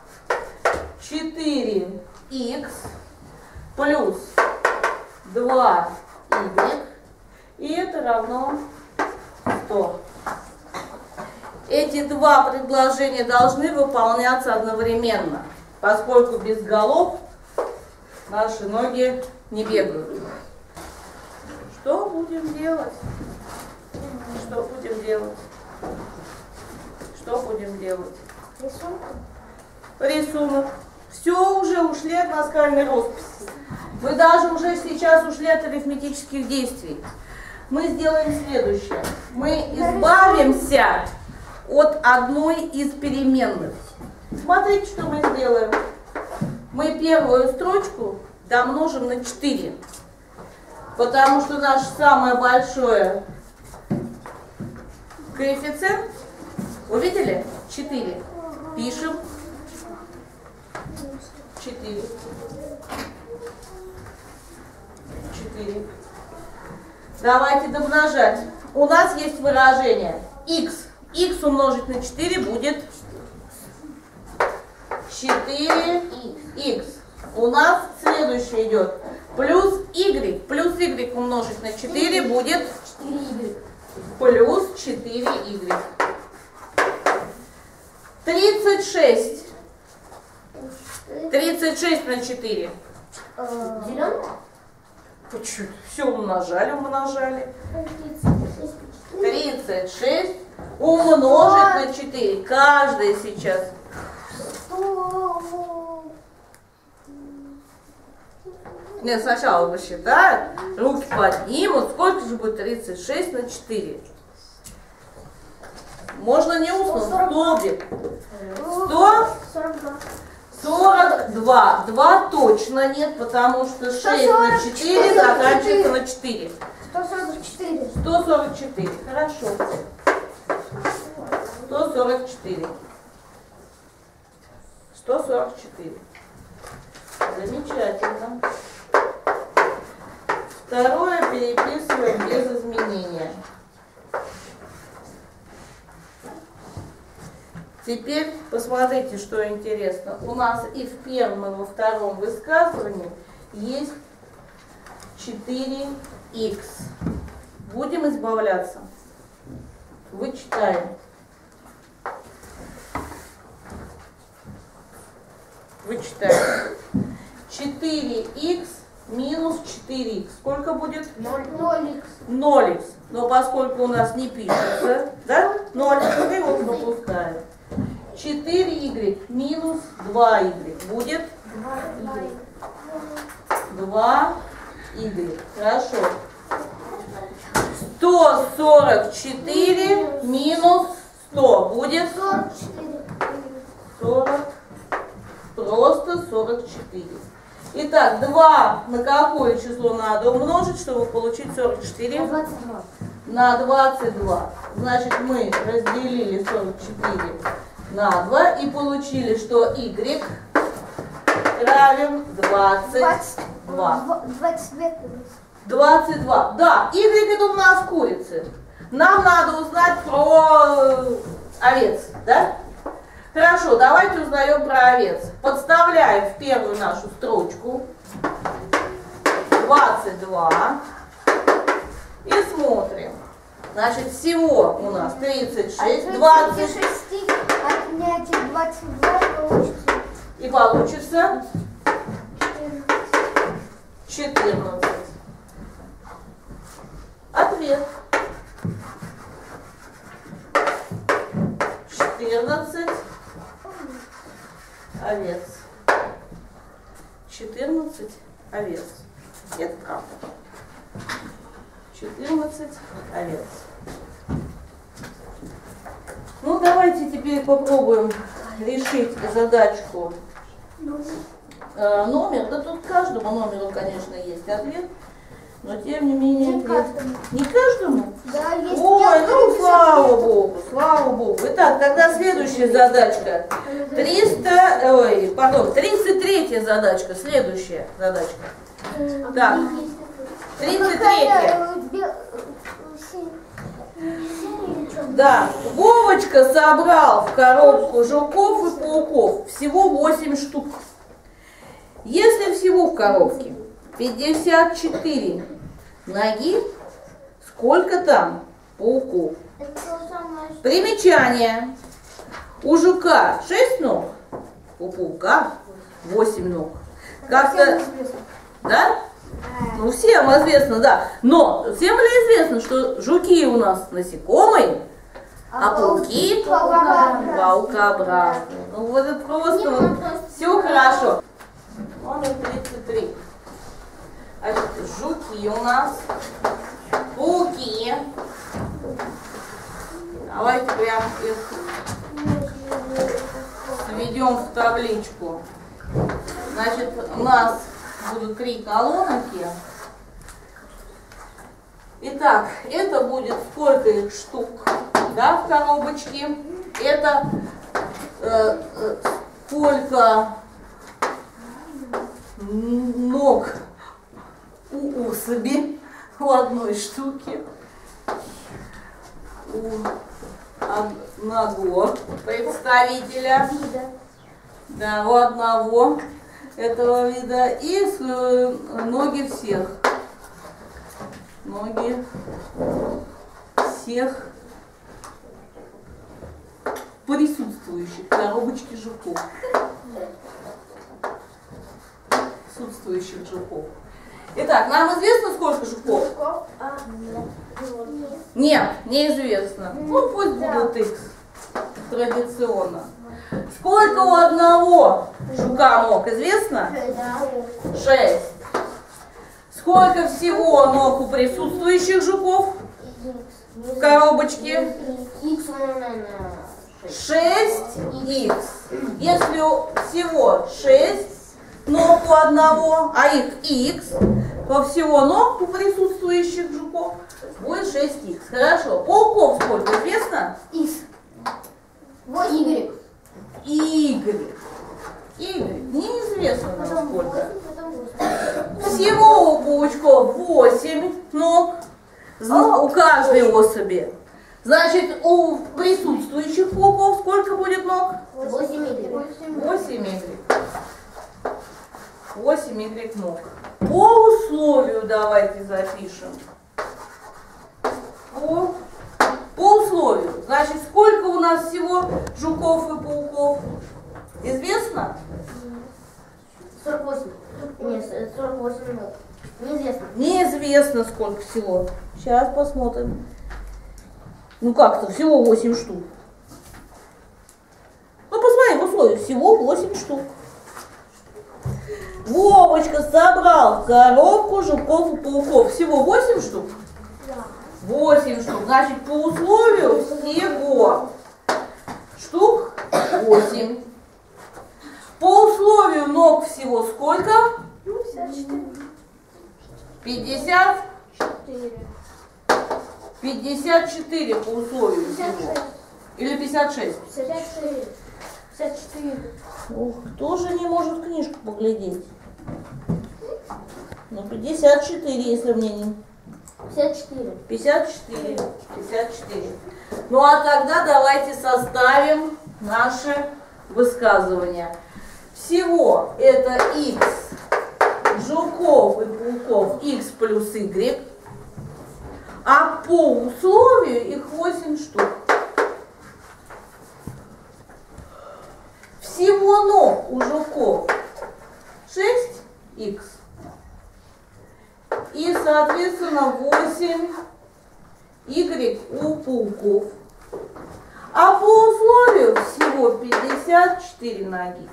[SPEAKER 1] четыре икс плюс два y, и это равно сто. Эти два предложения должны выполняться одновременно, поскольку без голов наши ноги не бегают. Что будем делать? Что будем делать? Что будем делать?
[SPEAKER 2] Рисунок.
[SPEAKER 1] Рисунок. Все, уже ушли от наскальной росписи. Мы даже уже сейчас ушли от арифметических действий. Мы сделаем следующее. Мы избавимся от одной из переменных. Смотрите, что мы сделаем. Мы первую строчку домножим на четыре. Потому что наше самое большое коэффициент, увидели? четыре. Пишем. четыре. четыре. Давайте домножать. У нас есть выражение x. X умножить на четыре будет четыре икс. У нас следующее идет. Плюс y. Плюс y умножить на четыре будет плюс четыре y. тридцать шесть. тридцать шесть на четыре.
[SPEAKER 3] Зеленый?
[SPEAKER 1] Почему? Все умножали, умножали. тридцать шесть умножить на четыре. Каждый сейчас. Нет, сначала посчитают, руки поднимут. Сколько же будет тридцать шесть на четыре? Можно не устно, столбик. сто сорок два. два точно нет, потому что шесть на четыре заканчивается на четыре.
[SPEAKER 2] сто сорок четыре.
[SPEAKER 1] сто сорок четыре. Хорошо. сто сорок четыре. сто сорок четыре. Замечательно. Второе переписываем без изменения. Теперь посмотрите, что интересно. У нас и в первом, и во втором высказывании есть четыре икс. Будем избавляться. Вычитаем. Вычитаем. четыре икс минус четыре икс. Сколько будет?
[SPEAKER 2] ноль икс.
[SPEAKER 1] ноль икс. Но поскольку у нас не пишется, да? ноль, мы его пропускаем. четыре игрек минус два игрек будет два игрек. Хорошо. сто сорок четыре минус сто будет
[SPEAKER 2] сорок четыре.
[SPEAKER 1] сорок. Просто сорок четыре. Итак, два на какое число надо умножить, чтобы получить сорок четыре?
[SPEAKER 2] На двадцать два.
[SPEAKER 1] На двадцать два. Значит, мы разделили сорок четыре на два и получили, что y равен двадцать два.
[SPEAKER 2] двадцать два.
[SPEAKER 1] двадцать два. Да, y это у нас курицы. Нам надо узнать про овец, да? Хорошо, давайте узнаем про овец. Подставляем в первую нашу строчку двадцать два и смотрим. Значит, всего у нас тридцать шесть, двадцать.
[SPEAKER 2] Отнять двадцать два получится.
[SPEAKER 1] И получится четырнадцать. Ответ. четырнадцать овец. четырнадцать овец. Это правда. четырнадцать овец. Ну, давайте теперь попробуем решить задачку. Э, номер, да тут каждому номеру, конечно, есть ответ, но тем не менее...
[SPEAKER 2] Не каждому.
[SPEAKER 1] Не каждому?
[SPEAKER 2] Да, есть.
[SPEAKER 1] Ой, ну слава богу, слава богу. Итак, тогда следующая задачка. триста, ой, пардон, тридцать третья задачка, следующая задачка. Так, тридцать третья. Да, Вовочка собрал в коробку жуков и пауков всего восемь штук. Если всего в коробке пятьдесят четыре ноги, сколько там пауков? Примечание. У жука шесть ног, у паука восемь ног. Как-то, да? Ну, всем известно, да. Но всем ли известно, что жуки у нас насекомые, а пауки паукообразные? Ну, вот это просто вот, все хорошо. Номер тридцать три. Значит, жуки у нас, пауки. Давайте прям их сведем в табличку. Значит, у нас будут три колонки. Итак, это будет сколько их штук, да, в коробочке. Это э, э, сколько ног у особи у одной штуки, у одного представителя, да, у одного этого вида, и э, ноги всех, ноги всех присутствующих в коробочке жуков. Присутствующих жуков. Итак, нам известно, сколько жуков? Нет, неизвестно. Ну, пусть будут X. Традиционно. Сколько у одного жука ног, известно? Шесть. Сколько всего ног у присутствующих жуков в коробочке? шесть икс. Если всего шесть ног у одного, а их X, то всего ног у присутствующих жуков будет шесть икс. Хорошо. Пауков сколько, известно?
[SPEAKER 2] X.
[SPEAKER 1] Y. Y. Y. Неизвестно нам сколько. Всего у паучков восемь ног у каждой особи. Значит, у присутствующих пауков сколько будет ног?
[SPEAKER 3] восемь Y.
[SPEAKER 1] восемь Y. восемь Y ног. По условию давайте запишем. По, по условию. Значит, сколько у нас всего жуков и пауков? Известно?
[SPEAKER 3] сорок восемь. Нет, сорок восемь ног. Неизвестно.
[SPEAKER 1] Неизвестно, сколько всего. Сейчас посмотрим. Ну как-то, всего восемь штук. Ну посмотри, в условиях всего восемь штук. Вовочка собрал в коробку жуков и пауков. Всего восемь штук?
[SPEAKER 2] Да.
[SPEAKER 1] восемь штук. Значит, по условию всего штук восемь. По условию ног всего сколько?
[SPEAKER 2] пятьдесят четыре.
[SPEAKER 1] пятьдесят?
[SPEAKER 2] четыре.
[SPEAKER 1] пятьдесят четыре по условию всего. Или пятьдесят шесть?
[SPEAKER 2] пятьдесят четыре. пятьдесят четыре.
[SPEAKER 1] Ух, кто же не может книжку поглядеть? Ну, пятьдесят четыре, если мне не...
[SPEAKER 3] пятьдесят четыре.
[SPEAKER 1] пятьдесят четыре. пятьдесят четыре. Ну, а тогда давайте составим наше высказывание. Всего это X жуков и пауков X плюс Y, а по условию их восемь штук. Всего ног у жуков шесть икс и, соответственно, восемь Y у пауков. А по условию всего пятьдесят четыре ноги.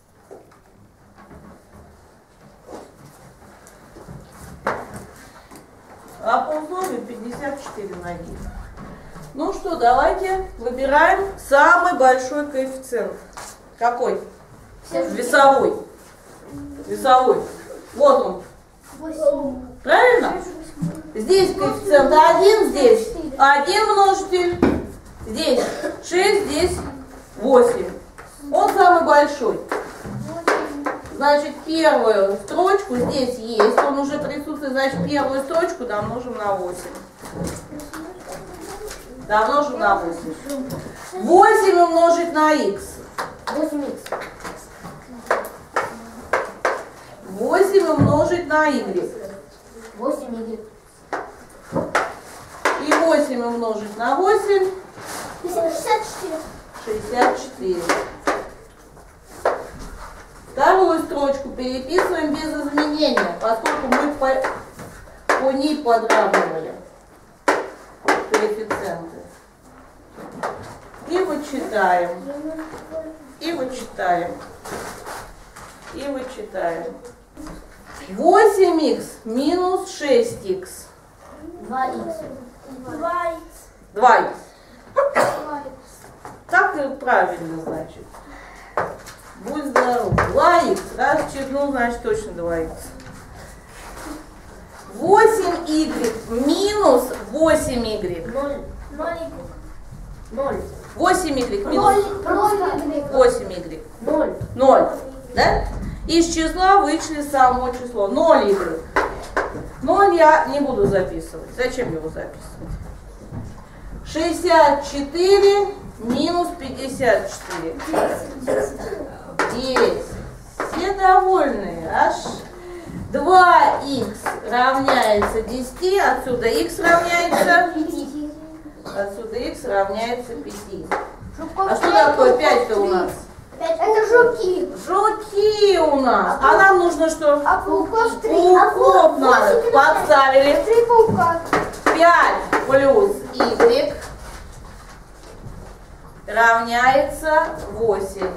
[SPEAKER 1] А по условию пятьдесят четыре ноги. Ну что, давайте выбираем самый большой коэффициент. Какой? Весовой. Весовой. Вот он.
[SPEAKER 2] восемь.
[SPEAKER 1] Правильно? Здесь коэффициент один, здесь один множитель, здесь шесть, здесь восемь. Он самый большой. Значит, первую строчку здесь есть, он уже присутствует, значит, первую строчку домножим на восемь. Домножим на восемь. восемь умножить на х.
[SPEAKER 3] восемь икс.
[SPEAKER 1] восемь умножить на y.
[SPEAKER 3] восемь Y.
[SPEAKER 1] И восемь умножить на восемь.
[SPEAKER 2] шестьдесят четыре.
[SPEAKER 1] шестьдесят четыре. Вторую строчку переписываем без изменения, поскольку мы по, по ней подравнивали коэффициенты. И вычитаем. И вычитаем. И вычитаем. восемь икс минус шесть икс.
[SPEAKER 3] два икс.
[SPEAKER 2] два икс.
[SPEAKER 1] два икс.
[SPEAKER 2] два икс.
[SPEAKER 1] Так и правильно, значит. Будь здоров. два икс. Раз черкнул, значит точно два икс. восемь y минус восемь y.
[SPEAKER 3] Ноль. Ноль. Ноль.
[SPEAKER 1] восемь y минус восемь y.
[SPEAKER 3] Ноль.
[SPEAKER 1] ноль. Да? Из числа вычли само число. ноль y. ноль я не буду записывать. Зачем его записывать? шестьдесят четыре минус пятьдесят четыре. девять. Все довольны. Аж два икс равняется десяти. Отсюда х равняется Отсюда х равняется пяти. А что такое пять-то у нас?
[SPEAKER 2] Это жуки.
[SPEAKER 1] Жуки у нас. А нам нужно что?
[SPEAKER 2] А пауков три.
[SPEAKER 1] Пауков надо. Подставили.
[SPEAKER 2] Три паука.
[SPEAKER 1] пять плюс y равняется восемь.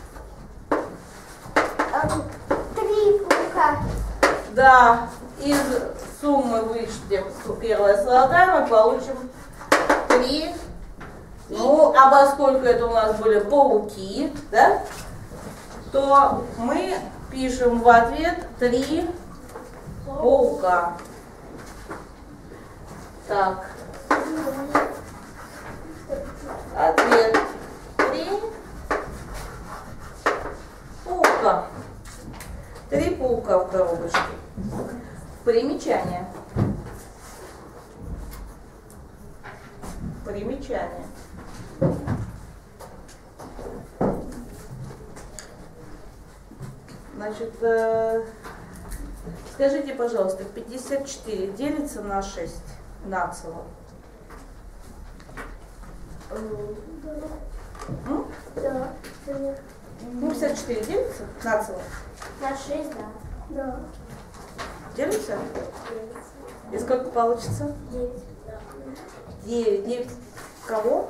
[SPEAKER 2] Три паука.
[SPEAKER 1] Да, из суммы вычтем первое слагаемое, получим три. Ну, а поскольку это у нас были пауки, да, то мы пишем в ответ три паука. Так. Ответ три паука. Три паука в коробочке. Примечание. Примечание. Значит, э, скажите, пожалуйста, пятьдесят четыре делится на шесть нацело? М?
[SPEAKER 2] Да.
[SPEAKER 1] Ну, пятьдесят четыре делится нацело?
[SPEAKER 2] На шесть, да. Да.
[SPEAKER 1] Делится? И сколько получится?
[SPEAKER 2] Девять.
[SPEAKER 1] девять. девять кого?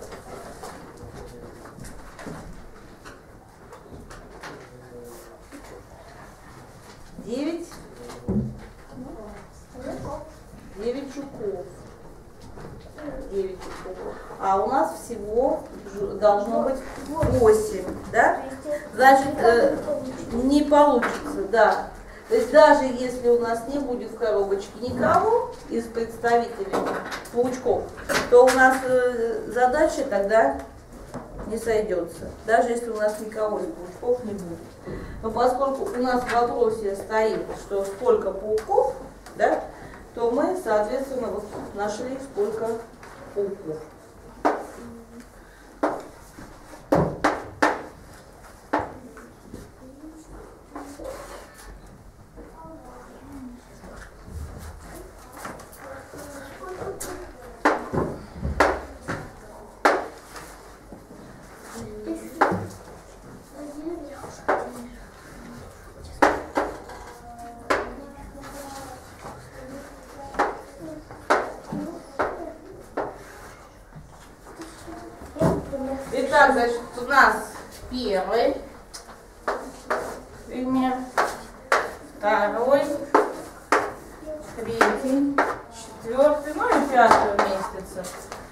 [SPEAKER 1] девять. девять жуков. девять жуков. А у нас всего должно быть восемь, да? Значит, э, не получится, да. То есть даже если у нас не будет в коробочке никого из представителей паучков, то у нас э, задача тогда не сойдется. Даже если у нас никого из паучков не будет. Но поскольку у нас в вопросе стоит, что сколько пауков, да, то мы, соответственно, вот нашли сколько пауков. Итак, значит, у нас первый пример, второй, третий, четвертый, ну и пятый уместится.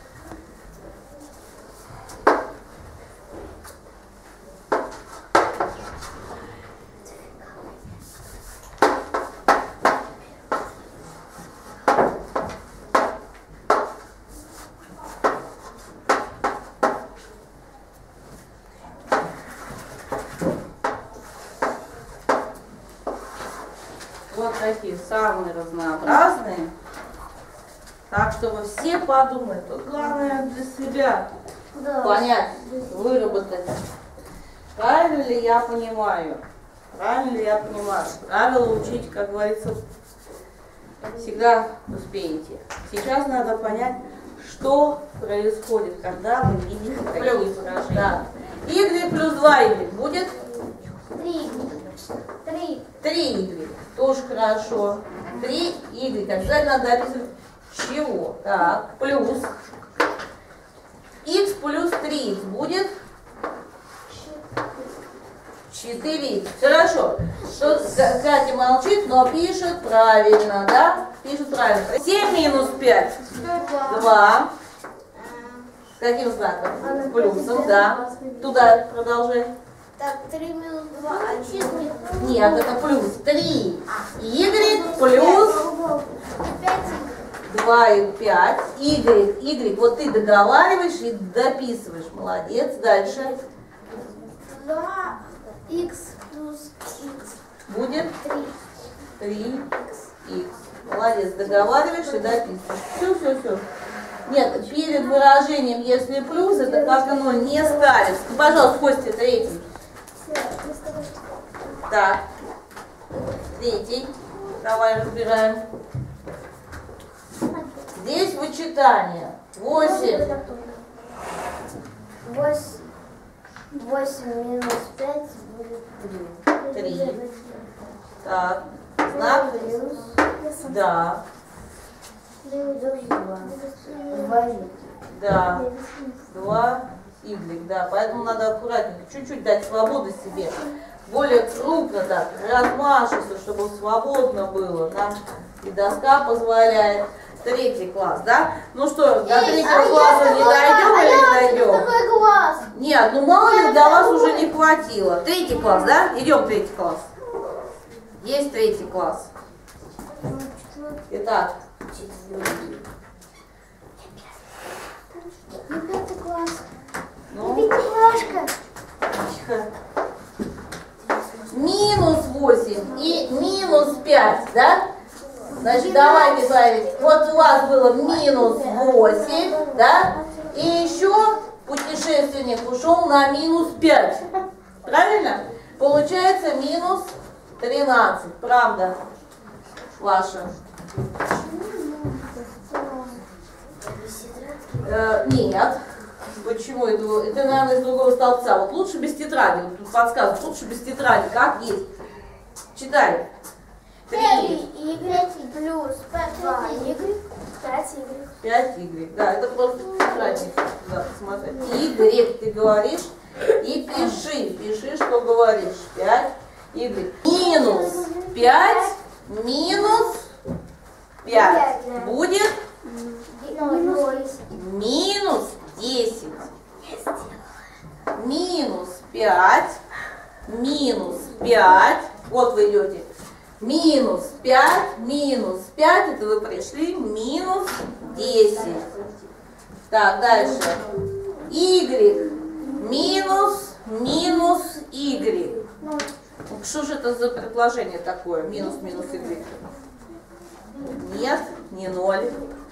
[SPEAKER 1] Вот такие самые разнообразные. Так, чтобы все подумали. Тут главное для себя
[SPEAKER 2] Да.
[SPEAKER 1] понять, выработать. Правильно ли я понимаю? Правильно ли я понимаю? Правила учить, как говорится, всегда успеете. Сейчас надо понять, что происходит, когда вы видите такие выражения. Да. Y плюс два y будет?
[SPEAKER 2] Три. Три.
[SPEAKER 1] три y. Тоже хорошо. три y. Обязательно надо описывать чего. Так, плюс. X плюс три икс будет? четыре икс. Хорошо. Тут Катя молчит, но пишет правильно, да? Пишет правильно. семь минус пять. два. Каким знаком? Плюсом, да. Туда продолжай.
[SPEAKER 2] Так, три минус два. А числа?
[SPEAKER 1] Нет, это плюс три. Y плюс два и пять. Y, Y, вот ты договариваешь и дописываешь. Молодец. Дальше.
[SPEAKER 2] два икс плюс икс.
[SPEAKER 1] Будет
[SPEAKER 2] три.
[SPEAKER 1] три икс. Молодец. Договариваешь и дописываешь. Все, все, все. Нет, перед выражением, если плюс, это как оно не ставится. Ну, пожалуйста, Костя, третий. Так. Третий. Давай разбираем. Здесь вычитание. восемь.
[SPEAKER 2] восемь минус пять будет три.
[SPEAKER 1] три. Так. Знак? Да. Да. два Y, да. Поэтому надо аккуратненько, чуть-чуть дать свободы себе. Более крупно так, размашисто, чтобы свободно было. Нам и доска позволяет. Третий класс, да? Ну что, до третьего класса не дойдем или не дойдем?
[SPEAKER 2] Какой класс?
[SPEAKER 1] Нет, ну мало ли, для вас уже не хватило. Третий класс, да? Идем в третий класс. Есть третий класс. Итак.
[SPEAKER 2] Ну, пятый класс.
[SPEAKER 1] Ну,
[SPEAKER 2] Пятиклашка.
[SPEAKER 1] тихо. Минус восемь и минус пять, да? Значит, давайте говорить. Вот у вас было минус восемь, да? И еще путешественник ушел на минус пять. Правильно? Получается минус тринадцать. Правда? Ваша. Э, нет. Почему это? Это, наверное, из другого столбца. Вот лучше без тетради. Вот тут подсказывают, лучше без тетради. Как есть. Читай. три
[SPEAKER 2] Y плюс два Y, пять Y.
[SPEAKER 1] пять Y. Да, это просто тетрадник. Да, посмотри. Y ты говоришь и пиши. Пиши, что говоришь. пять Y. Минус пять минус пять. Будет минус десять. Минус пять. Минус пять. Вот вы идете. Минус пять, минус пять, это вы пришли, минус десять. Так, дальше. Y, минус, минус Y. Что же это за предложение такое? Минус, минус Y. Нет, не ноль.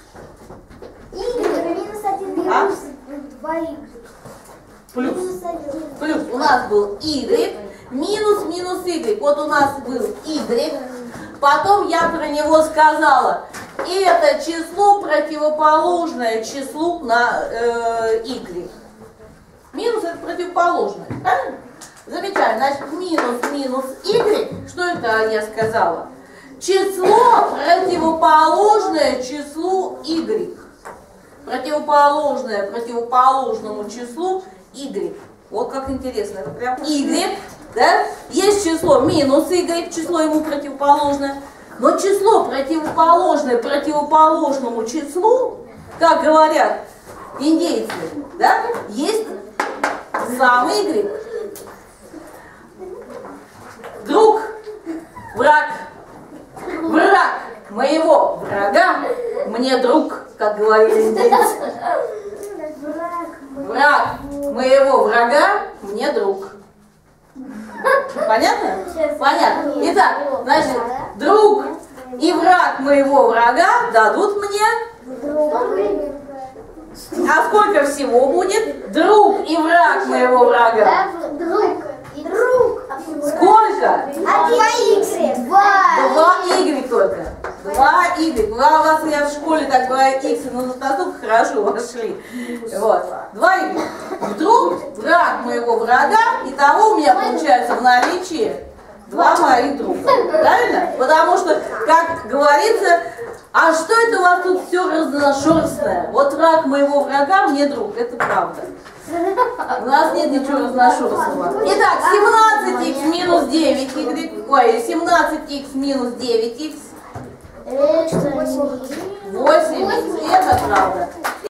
[SPEAKER 2] Y минус один
[SPEAKER 1] А?
[SPEAKER 2] минус два Y.
[SPEAKER 1] Плюс.
[SPEAKER 2] Минус один.
[SPEAKER 1] Плюс у нас был Y, минус минус Y. Вот у нас был Y. Потом я про него сказала. И это число противоположное числу на э, Y. Минус это противоположное. Правильно? Замечательно. Значит, минус минус Y. Что это я сказала? Число противоположное числу Y. Противоположное противоположному числу Y. Вот как интересно. Это прям Y, да? Есть число минус Y, число ему противоположное. Но число противоположное противоположному числу, как говорят индейцы, да, есть сам Y. Друг, враг, враг моего врага, мне друг, как говорили индейцы. Враг моего врага, мне друг. Понятно? Понятно. Итак, значит, друг и враг моего врага дадут мне. А сколько всего будет? Друг и враг моего врага.
[SPEAKER 2] Друг. Друг.
[SPEAKER 1] Сколько?
[SPEAKER 2] Один Y. Два.
[SPEAKER 1] Два Y только. Два Y. У вас, я в школе так два X, но настолько хорошо вошли. Вот. Два Y. Вдруг враг моего врага, и того у меня получается в наличии два моих друга. Правильно? Потому что, как говорится, а что это у вас тут все разношерстное? Вот враг моего врага мне друг. Это правда. У нас нет ничего разношерстного. Итак, семнадцать икс минус девять Y. Ой, семнадцать икс минус девять икс. восемь икс. Это правда.